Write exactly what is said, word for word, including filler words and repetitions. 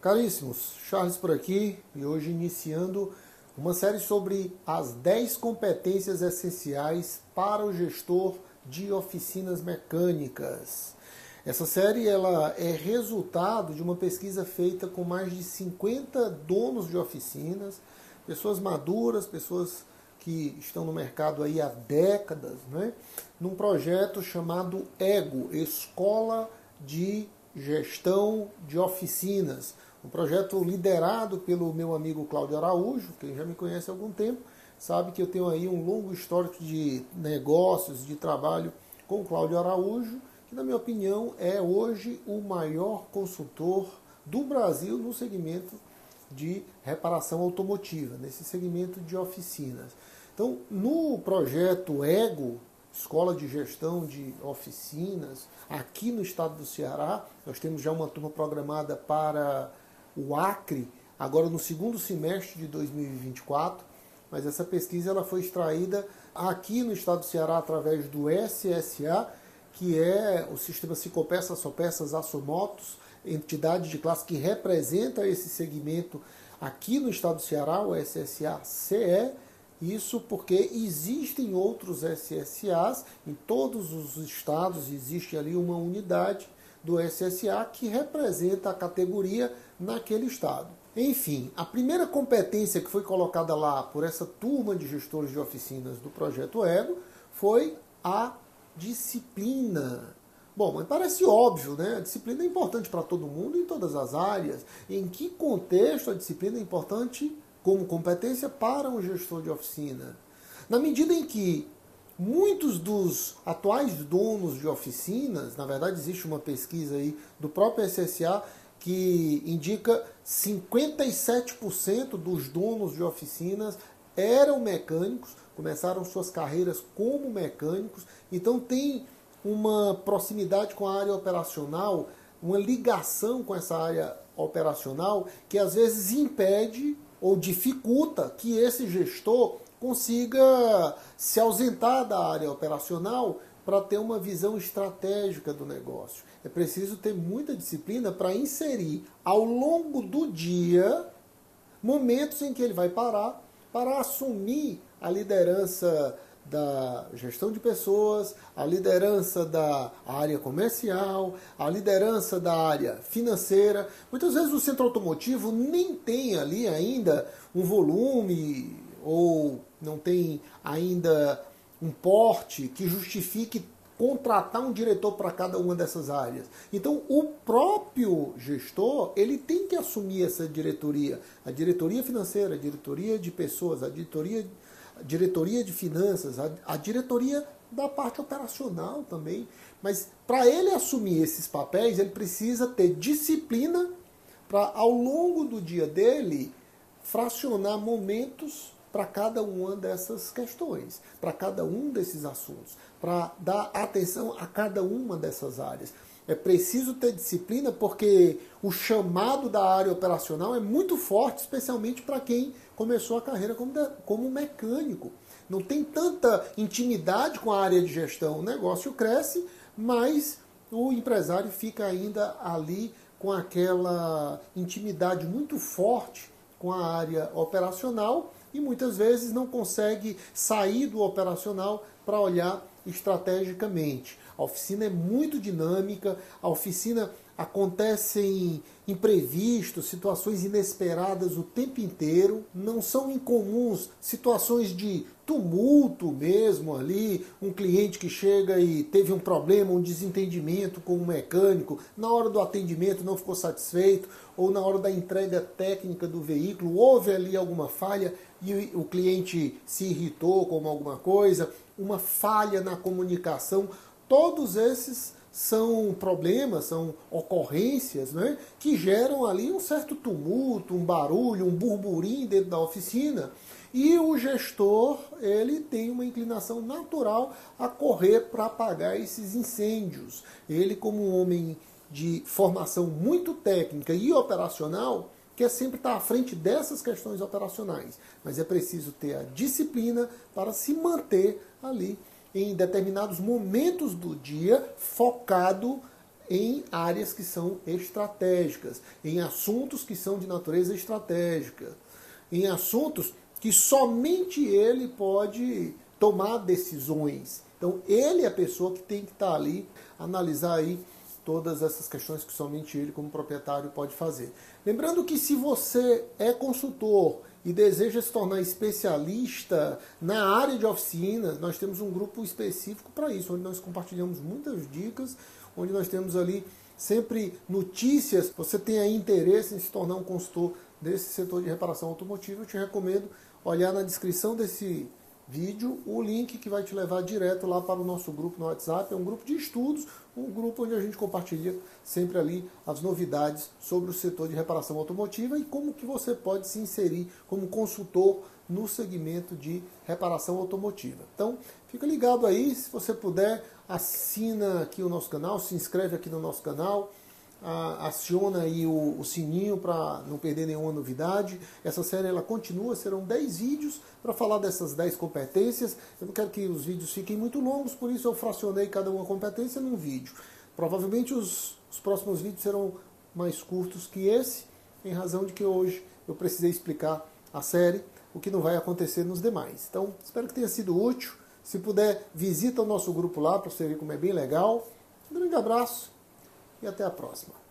Caríssimos, Charles por aqui e hoje iniciando uma série sobre as dez competências essenciais para o gestor de oficinas mecânicas. Essa série ela é resultado de uma pesquisa feita com mais de cinquenta donos de oficinas, pessoas maduras, pessoas que estão no mercado aí há décadas, né? Num projeto chamado EGO, Escola de Gestão de Oficinas. Um projeto liderado pelo meu amigo Cláudio Araújo, quem já me conhece há algum tempo, sabe que eu tenho aí um longo histórico de negócios, de trabalho com o Cláudio Araújo, que na minha opinião é hoje o maior consultor do Brasil no segmento de reparação automotiva, nesse segmento de oficinas. Então, no projeto EGO, Escola de Gestão de Oficinas, aqui no estado do Ceará, nós temos já uma turma programada para o Acre, agora no segundo semestre de dois mil e vinte e quatro, mas essa pesquisa ela foi extraída aqui no estado do Ceará através do S S A, que é o Sistema Sicopeças, Sopeças, Açomotos, entidade de classe que representa esse segmento aqui no estado do Ceará, o S S A C E. Isso porque existem outros S S As, em todos os estados existe ali uma unidade do S S A que representa a categoria naquele estado. Enfim, a primeira competência que foi colocada lá por essa turma de gestores de oficinas do Projeto EGO foi a disciplina. Bom, mas parece óbvio, né? A disciplina é importante para todo mundo em todas as áreas. Em que contexto a disciplina é importante como competência para um gestor de oficina? Na medida em que muitos dos atuais donos de oficinas, na verdade existe uma pesquisa aí do próprio S S A que indica cinquenta e sete por cento dos donos de oficinas eram mecânicos, começaram suas carreiras como mecânicos, então tem uma proximidade com a área operacional, uma ligação com essa área operacional que às vezes impede ou dificulta que esse gestor consiga se ausentar da área operacional para ter uma visão estratégica do negócio. É preciso ter muita disciplina para inserir ao longo do dia momentos em que ele vai parar para assumir a liderança da gestão de pessoas, a liderança da área comercial, a liderança da área financeira. Muitas vezes o centro automotivo nem tem ali ainda um volume ou não tem ainda um porte que justifique contratar um diretor para cada uma dessas áreas. Então, o próprio gestor, ele tem que assumir essa diretoria. A diretoria financeira, a diretoria de pessoas, a diretoria a diretoria de finanças, a, a diretoria da parte operacional também. Mas para ele assumir esses papéis, ele precisa ter disciplina para, ao longo do dia dele, fracionar momentos para cada uma dessas questões, para cada um desses assuntos, para dar atenção a cada uma dessas áreas. É preciso ter disciplina porque o chamado da área operacional é muito forte, especialmente para quem começou a carreira como, como mecânico. Não tem tanta intimidade com a área de gestão. O negócio cresce, mas o empresário fica ainda ali com aquela intimidade muito forte com a área operacional e muitas vezes não consegue sair do operacional para olhar estrategicamente. A oficina é muito dinâmica, a oficina acontecem imprevistos, situações inesperadas o tempo inteiro, não são incomuns situações de tumulto mesmo ali, um cliente que chega e teve um problema, um desentendimento com o mecânico, na hora do atendimento não ficou satisfeito, ou na hora da entrega técnica do veículo houve ali alguma falha e o cliente se irritou com alguma coisa, uma falha na comunicação. Todos esses são problemas, são ocorrências, né, que geram ali um certo tumulto, um barulho, um burburinho dentro da oficina. E o gestor, ele tem uma inclinação natural a correr para apagar esses incêndios. Ele, como um homem de formação muito técnica e operacional, quer sempre estar à frente dessas questões operacionais. Mas é preciso ter a disciplina para se manter ali em determinados momentos do dia focado em áreas que são estratégicas, em assuntos que são de natureza estratégica, em assuntos que somente ele pode tomar decisões. Então ele é a pessoa que tem que estar ali, analisar aí todas essas questões que somente ele, como proprietário, pode fazer. Lembrando que se você é consultor e deseja se tornar especialista na área de oficinas, nós temos um grupo específico para isso, onde nós compartilhamos muitas dicas, onde nós temos ali sempre notícias. Você tem aí interesse em se tornar um consultor desse setor de reparação automotiva, eu te recomendo olhar na descrição desse vídeo o link que vai te levar direto lá para o nosso grupo no WhatsApp. É um grupo de estudos, um grupo onde a gente compartilha sempre ali as novidades sobre o setor de reparação automotiva e como que você pode se inserir como consultor no segmento de reparação automotiva. Então, fica ligado aí, se você puder, assina aqui o nosso canal, se inscreve aqui no nosso canal, aciona aí o, o sininho para não perder nenhuma novidade. Essa série ela continua, serão dez vídeos para falar dessas dez competências. Eu não quero que os vídeos fiquem muito longos, por isso eu fracionei cada uma competência num vídeo. Provavelmente os, os próximos vídeos serão mais curtos que esse, em razão de que hoje eu precisei explicar a série, o que não vai acontecer nos demais. Então, espero que tenha sido útil. Se puder, visita o nosso grupo lá para você ver como é bem legal. Um grande abraço e até a próxima.